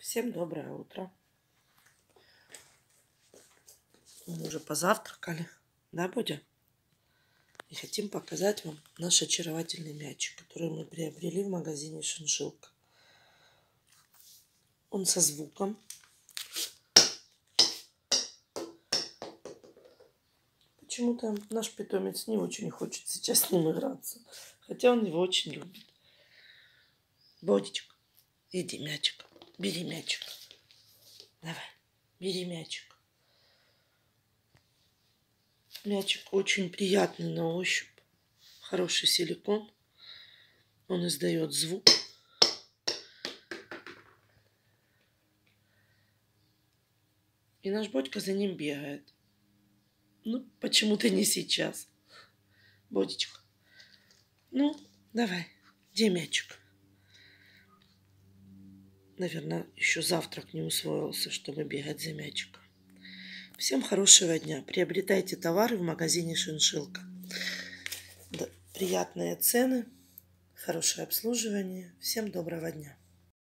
Всем доброе утро. Мы уже позавтракали, да, Бодя? И хотим показать вам наш очаровательный мячик, который мы приобрели в магазине Шиншилка. Он со звуком. Почему-то наш питомец не очень хочет сейчас с ним играться, хотя он его очень любит. Бодичка, иди мячик, бери мячик. Давай, бери мячик. Мячик очень приятный на ощупь. Хороший силикон. Он издает звук. И наш Бодька за ним бегает. Ну, почему-то не сейчас. Бодичка. Ну, давай, где мячик? Наверное, еще завтрак не усвоился, чтобы бегать за мячиком. Всем хорошего дня. Приобретайте товары в магазине Шиншилка. Да, приятные цены, хорошее обслуживание. Всем доброго дня.